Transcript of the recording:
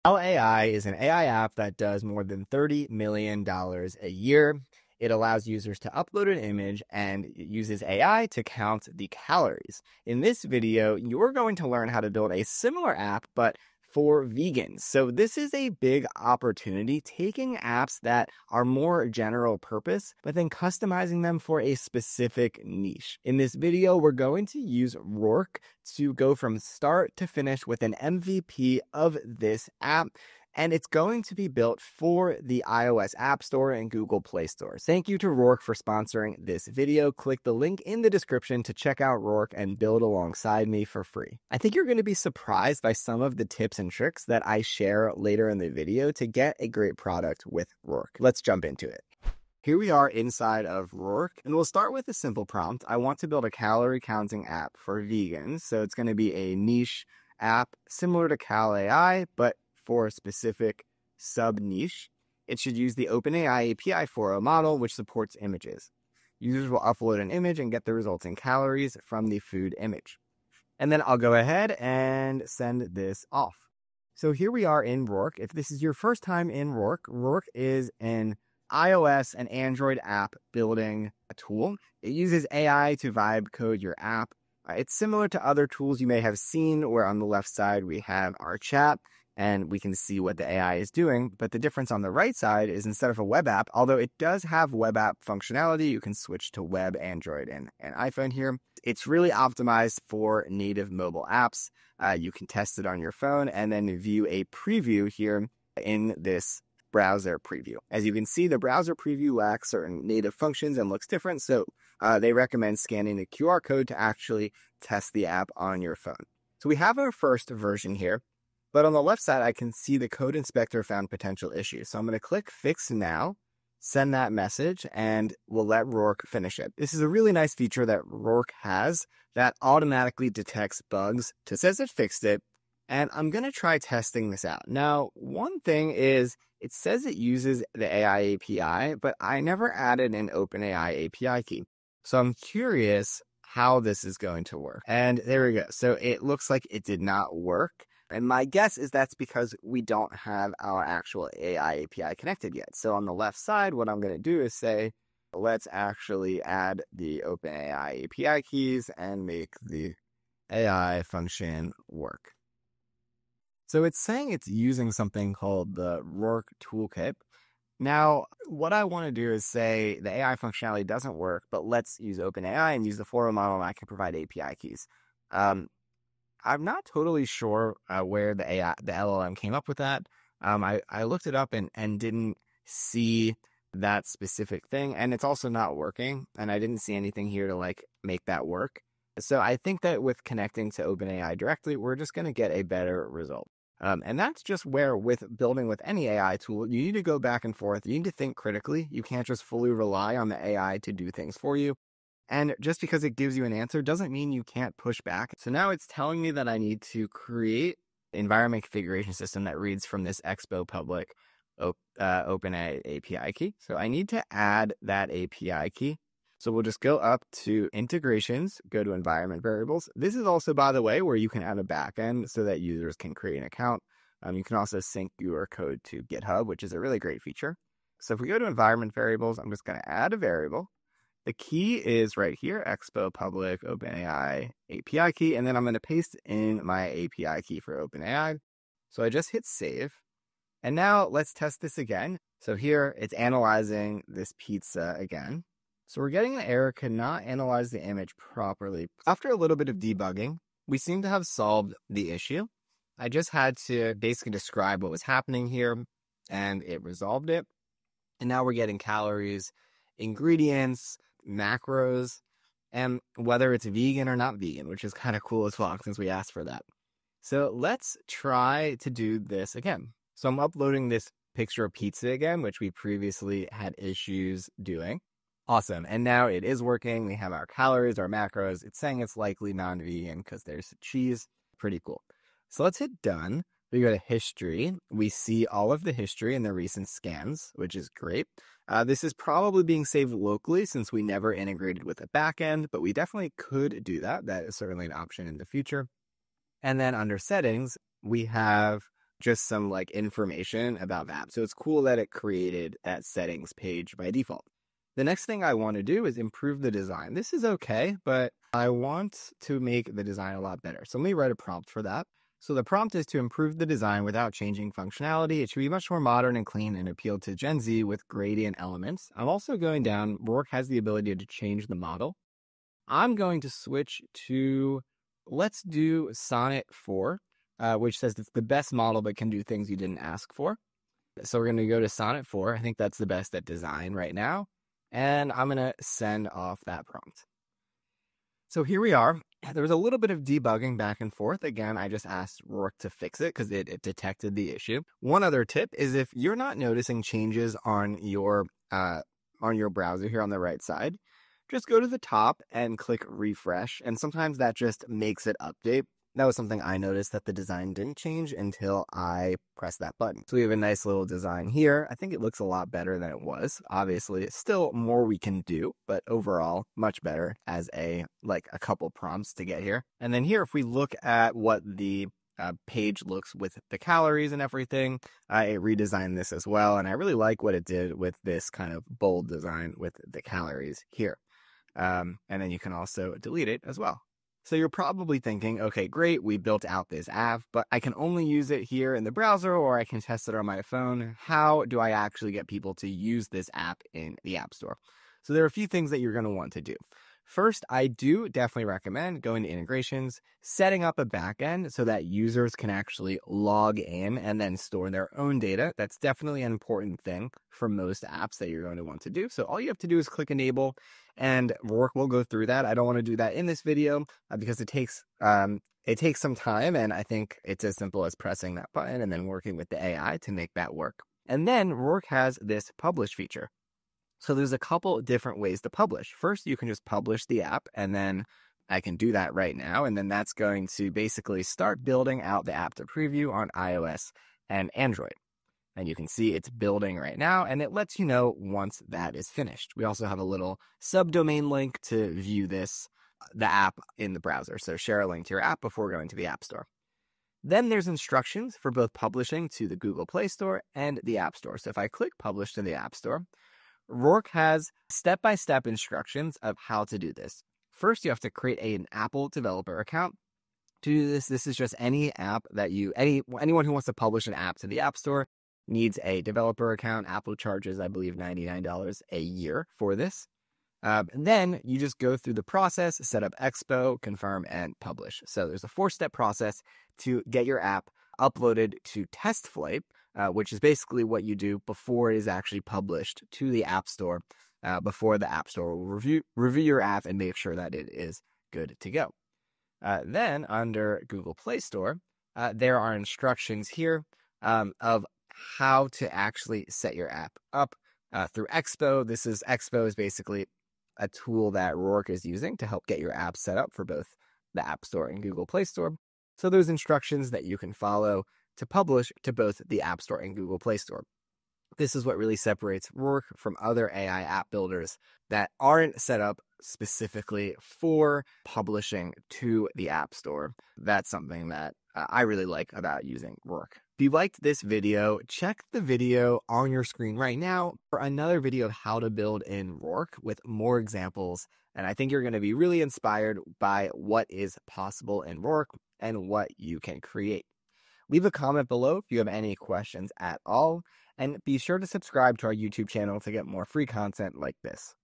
AI is an AI app that does more than $30 million a year. It allows users to upload an image and it uses AI to count the calories. In this video, you're going to learn how to build a similar app, but for vegans. So this is a big opportunity, taking apps that are more general purpose, but then customizing them for a specific niche. In this video, we're going to use Rork to go from start to finish with an MVP of this app. And it's going to be built for the iOS App Store and Google Play Store. Thank you to Rork for sponsoring this video. Click the link in the description to check out Rork and build alongside me for free. I think you're going to be surprised by some of the tips and tricks that I share later in the video to get a great product with Rork. Let's jump into it. Here we are inside of Rork, and we'll start with a simple prompt. I want to build a calorie counting app for vegans. So it's going to be a niche app similar to Cal AI, but for a specific sub-niche. It should use the OpenAI API 4.0 model, which supports images. Users will upload an image and get the resulting calories from the food image. And then I'll go ahead and send this off. So here we are in Rork. If this is your first time in Rork, Rork is an iOS and Android app building a tool. It uses AI to vibe code your app. It's similar to other tools you may have seen, where on the left side we have our chat, and we can see what the AI is doing. But the difference on the right side is, instead of a web app, although it does have web app functionality, you can switch to web, Android, and iPhone here. It's really optimized for native mobile apps. You can test it on your phone and then view a preview here in this browser preview. As you can see, the browser preview lacks certain native functions and looks different, so they recommend scanning the QR code to actually test the app on your phone. So we have our first version here. But on the left side, I can see the code inspector found potential issues. So I'm going to click Fix Now, send that message, and we'll let Rork finish it. This is a really nice feature that Rork has that automatically detects bugs, says it fixed it, and I'm going to try testing this out. Now, one thing is, it says it uses the AI API, but I never added an OpenAI API key. So I'm curious how this is going to work. And there we go. So it looks like it did not work. And my guess is that's because we don't have our actual AI API connected yet. So on the left side, what I'm going to do is say, let's actually add the OpenAI API keys and make the AI function work. So it's saying it's using something called the Rork toolkit. Now, what I want to do is say the AI functionality doesn't work, but let's use OpenAI and use the 4.0 model, and I can provide API keys. I'm not totally sure where the LLM came up with that. I looked it up and didn't see that specific thing, and it's also not working, and I didn't see anything here to make that work. So I think that with connecting to OpenAI directly, we're just going to get a better result. And that's just where, with building with any AI tool, you need to go back and forth. You need to think critically. You can't just fully rely on the AI to do things for you. And just because it gives you an answer doesn't mean you can't push back. So now it's telling me that I need to create an environment configuration system that reads from this Expo public OpenAI API key. So I need to add that API key. So we'll just go up to integrations, go to environment variables. This is also, by the way, where you can add a backend so that users can create an account. You can also sync your code to GitHub, which is a really great feature. So if we go to environment variables, I'm just going to add a variable. The key is right here, Expo public OpenAI API key, and then I'm going to paste in my API key for OpenAI. So I just hit save. And now let's test this again. So here it's analyzing this pizza again. So we're getting an error, cannot analyze the image properly. After a little bit of debugging, we seem to have solved the issue. I just had to basically describe what was happening here, and it resolved it. And now we're getting calories, ingredients, macros, and whether it's vegan or not vegan, which is kind of cool as well since we asked for that. So let's try to do this again. So I'm uploading this picture of pizza again, which we previously had issues doing. Awesome. And now it is working. We have our calories, our macros. It's saying it's likely non-vegan because there's cheese. Pretty cool. So let's hit done. We go to history. We see all of the history and the recent scans, which is great. This is probably being saved locally since we never integrated with a backend, but we definitely could do that. That is certainly an option in the future. And then under settings, we have just some like information about the app. So it's cool that it created that settings page by default. The next thing I want to do is improve the design. This is okay, but I want to make the design a lot better. So let me write a prompt for that. So the prompt is to improve the design without changing functionality. It should be much more modern and clean and appeal to Gen Z with gradient elements. I'm also going down, Rork has the ability to change the model. I'm going to switch to, let's do Sonnet 4, which says it's the best model but can do things you didn't ask for. So we're going to go to Sonnet 4. I think that's the best at design right now. And I'm going to send off that prompt. So here we are. There was a little bit of debugging back and forth. Again, I just asked Rork to fix it because it detected the issue. One other tip is if you're not noticing changes on your browser here on the right side, just go to the top and click refresh. And sometimes that just makes it update. That was something I noticed, that the design didn't change until I pressed that button. So we have a nice little design here. I think it looks a lot better than it was. Obviously, it's still more we can do, but overall, much better as a couple prompts to get here. And then here, if we look at what the page looks with the calories and everything, I redesigned this as well. And I really like what it did with this kind of bold design with the calories here. And then you can also delete it as well. So you're probably thinking, okay, great, we built out this app, but I can only use it here in the browser or I can test it on my phone. How do I actually get people to use this app in the App Store? So there are a few things that you're going to want to do. First, I do definitely recommend going to integrations, setting up a backend so that users can actually log in and then store their own data. That's definitely an important thing for most apps that you're going to want to do. So all you have to do is click enable, and Rork will go through that. I don't want to do that in this video because it takes some time, and I think it's as simple as pressing that button and then working with the AI to make that work. And then Rork has this publish feature. So there's a couple different ways to publish. First, you can just publish the app, and then I can do that right now. And then that's going to basically start building out the app to preview on iOS and Android. And you can see it's building right now, and it lets you know once that is finished. We also have a little subdomain link to view the app in the browser. So share a link to your app before going to the App Store. Then there's instructions for both publishing to the Google Play Store and the App Store. So if I click publish to the App Store, Rork has step-by-step instructions of how to do this. First, you have to create an Apple developer account. To do this, this is just any app that anyone who wants to publish an app to the App Store needs a developer account. Apple charges, I believe, $99 a year for this. And then you just go through the process, set up Expo, confirm, and publish. So there's a 4-step process to get your app uploaded to TestFlight, which is basically what you do before it is actually published to the App Store, before the App Store will review your app and make sure that it is good to go. Then under Google Play Store, there are instructions here of how to actually set your app up through Expo. Expo is basically a tool that Rork is using to help get your app set up for both the App Store and Google Play Store. So there's instructions that you can follow to publish to both the App Store and Google Play Store. This is what really separates Rork from other AI app builders that aren't set up specifically for publishing to the App Store. That's something that I really like about using Rork. If you liked this video, check the video on your screen right now for another video of how to build in Rork with more examples. And I think you're going to be really inspired by what is possible in Rork and what you can create. Leave a comment below if you have any questions at all, and be sure to subscribe to our YouTube channel to get more free content like this.